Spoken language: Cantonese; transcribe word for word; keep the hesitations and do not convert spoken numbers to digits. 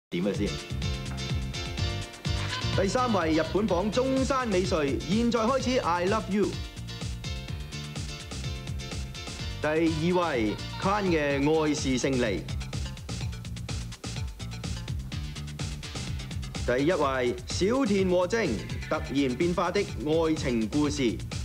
點嘅先？第三位日本榜中山美穗，現在開始 I Love You。第二位 Can 嘅愛是勝利。第一位小田和正，突然變化的愛情故事。